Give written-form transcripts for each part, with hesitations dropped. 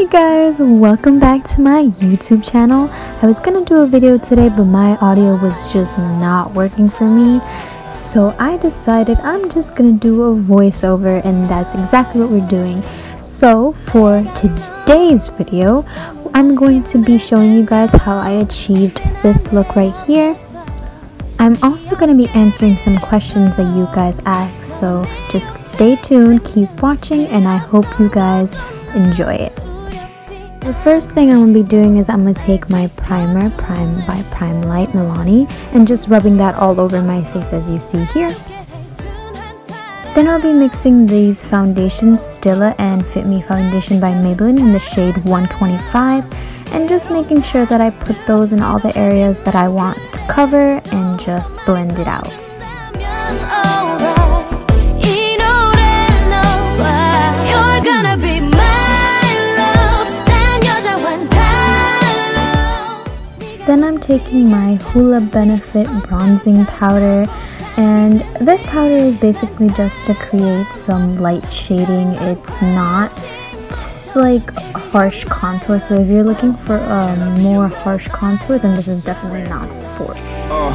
Hi guys, welcome back to my YouTube channel. I was gonna do a video today, but my audio was just not working for me, so I decided I'm just gonna do a voiceover, and that's exactly what we're doing. So for today's video, I'm going to be showing you guys how I achieved this look right here. I'm also going to be answering some questions that you guys asked, so just stay tuned, keep watching, and I hope you guys enjoy it. The first thing I'm going to be doing is I'm going to take my primer, Prime by Primelight Milani, and just rubbing that all over my face as you see here. Then I'll be mixing these foundations, Stila and Fit Me Foundation by Maybelline in the shade 125, and just making sure that I put those in all the areas that I want to cover and just blend it out. Then I'm taking my Hoola Benefit bronzing powder, and this powder is basically just to create some light shading. It's not like harsh contour, so if you're looking for a more harsh contour, then this is definitely not for it.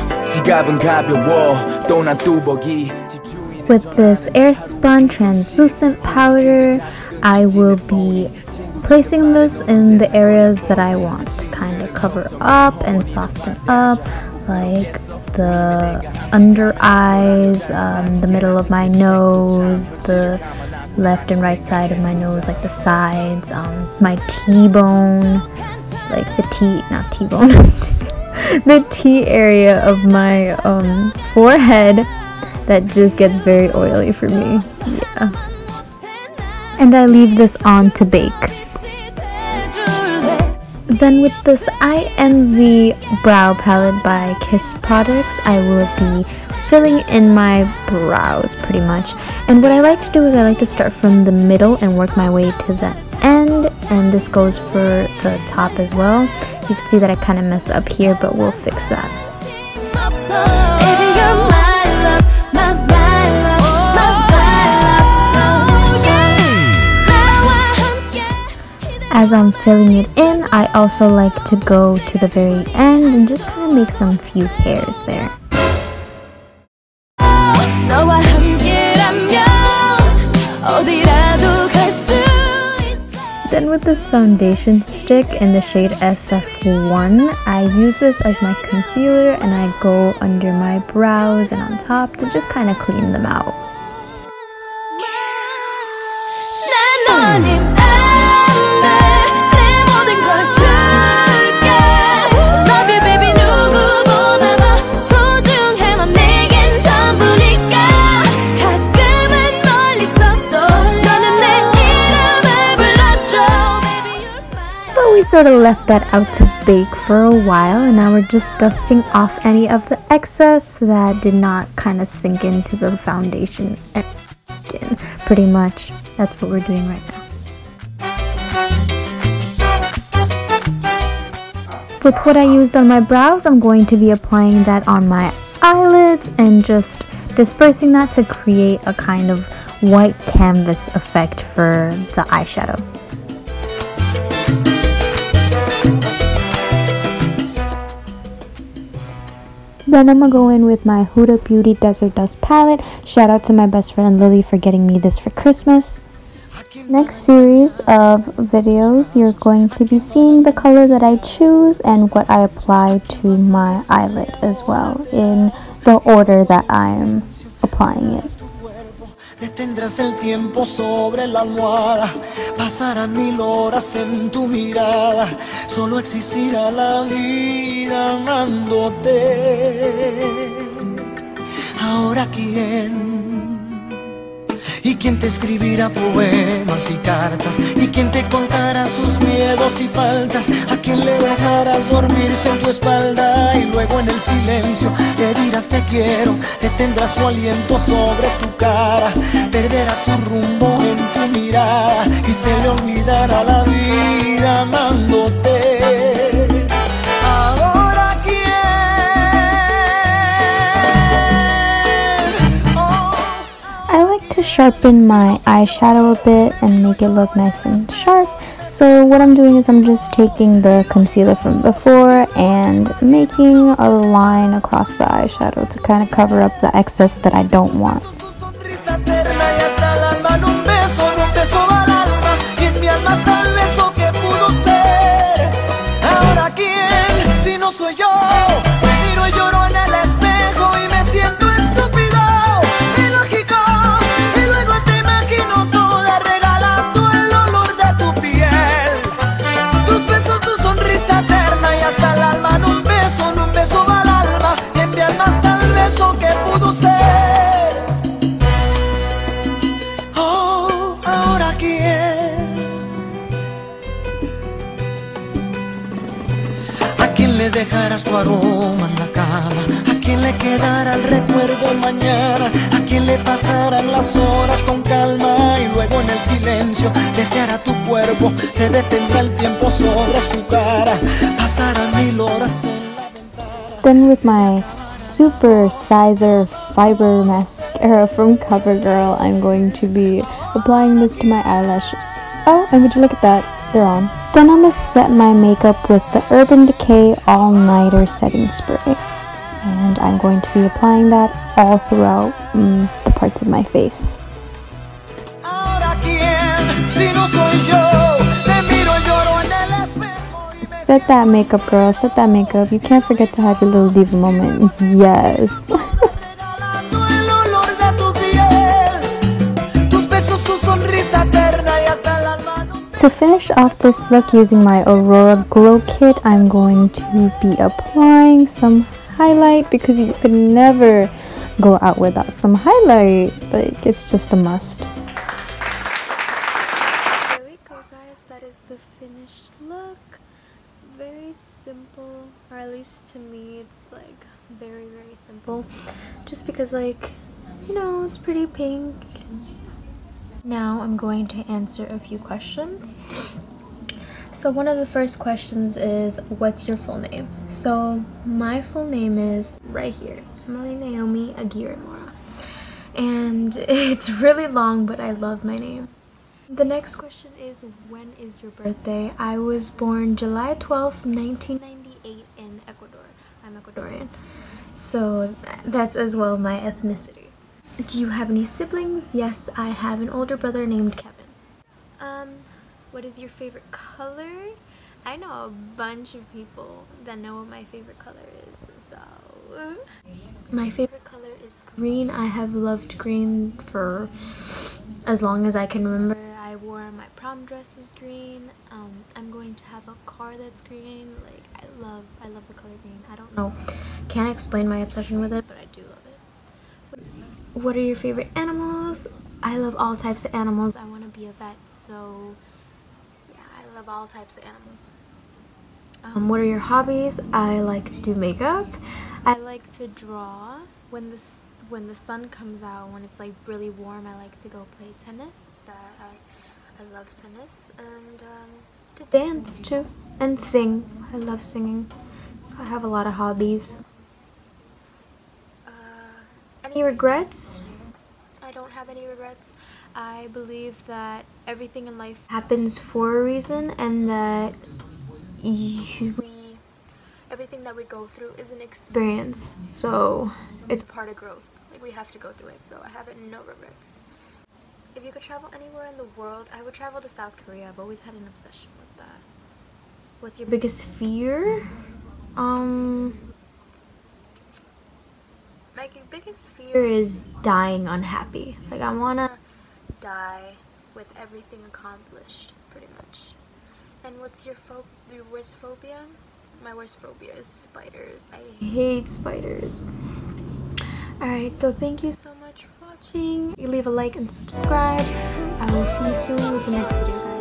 With this Airspun translucent powder, I will be placing this in the areas that I want to kind of cover up and soften up, like the under eyes, the middle of my nose, the left and right side of my nose, like the sides, my T-bone, like the not T-bone, the T area of my forehead that just gets very oily for me. Yeah. And I leave this on to bake. Then with this I Envy brow palette by Kiss Products, I will be filling in my brows pretty much. And what I like to do is I like to start from the middle and work my way to the end, and this goes for the top as well. You can see that I kind of messed up here, but we'll fix that. As I'm filling it in, I also like to go to the very end and just kind of make some few hairs there. Then with this foundation stick in the shade SF1, I use this as my concealer and I go under my brows and on top to just kind of clean them out. We sort of left that out to bake for a while, and now we're just dusting off any of the excess that did not kind of sink into the foundation. And pretty much that's what we're doing right now. With what I used on my brows, I'm going to be applying that on my eyelids and just dispersing that to create a kind of white canvas effect for the eyeshadow. Then I'm going to go in with my Huda Beauty Desert Dust palette. Shout out to my best friend Lily for getting me this for Christmas. Next series of videos, you're going to be seeing the color that I choose and what I apply to my eyelid as well, in the order that I'm applying it. Detendrás el tiempo sobre la almohada, pasarán 1000 horas en tu mirada, solo existirá la vida amándote. Ahora quién, y quién te escribirá poemas y cartas, y quién te contará sus miedos y faltas, a quién le dejarás dormirse en tu espalda y luego en el silencio le dirás te quiero, detendrás su aliento sobre tu cara, perderás su rumbo en tu mirada y se le olvidará la vida amándote. Ahora quién, I like to sharpen my eyeshadow a bit and make it look nice and sharp. So what I'm doing is I'm just taking the concealer from before and making a line across the eyeshadow to kind of cover up the excess that I don't want. Dejarás tu aroma en la cama, a quien le quedará el recuerdo mañana, a quien le pasarán las horas con calma y luego en el silencio deseará tu cuerpo, se detendrá el tiempo sobre su cara, pasarán 1000 horas en la ventana. Then with my Super Sizer Fiber Mascara from CoverGirl, I'm going to be applying this to my eyelashes. Oh, and would you look at that? They're on. Then I'm going to set my makeup with the Urban Decay All Nighter Setting Spray. And I'm going to be applying that all throughout the parts of my face. Set that makeup, girl. Set that makeup. You can't forget to have your little diva moment. Yes. To finish off this look using my Aurora Glow Kit, I'm going to be applying some highlight because you could never go out without some highlight. Like, it's just a must. There we go, guys. That is the finished look. Very simple, or at least to me, it's like very, very simple. Just because, like, you know, it's pretty pink. Now I'm going to answer a few questions. So one of the first questions is, what's your full name? So my full name is right here, Emily Naomi Aguirre-Mora. And it's really long, but I love my name. The next question is, when is your birthday? I was born July 12th, 1998 in Ecuador. I'm Ecuadorian. So that's as well my ethnicity. Do you have any siblings? Yes, I have an older brother named Kevin. What is your favorite color? I know a bunch of people that know what my favorite color is, so... My favorite color is green. I have loved green for as long as I can remember. I wore my prom dress was green. I'm going to have a car that's green. Like, I love the color green. I don't know. Can't explain my obsession with it, but I do love it. What are your favorite animals? I love all types of animals. I want to be a vet, so yeah, I love all types of animals. What are your hobbies? I like to do makeup. I like to draw. When the sun comes out, when it's like really warm, I like to go play tennis. I love tennis. And to dance too, and sing. I love singing. So I have a lot of hobbies. Any regrets? I don't have any regrets. I believe that everything in life happens for a reason, and that everything that we go through is an experience. So it's a part of growth. Like, we have to go through it. So I have no regrets. If you could travel anywhere in the world, I would travel to South Korea. I've always had an obsession with that. What's your biggest fear? My biggest fear is dying unhappy. Like, I wanna die with everything accomplished, pretty much. And what's your worst phobia? My worst phobia is spiders. I hate spiders. Alright, so thank you so much for watching. You leave a like and subscribe. I will see you soon with the next video, guys.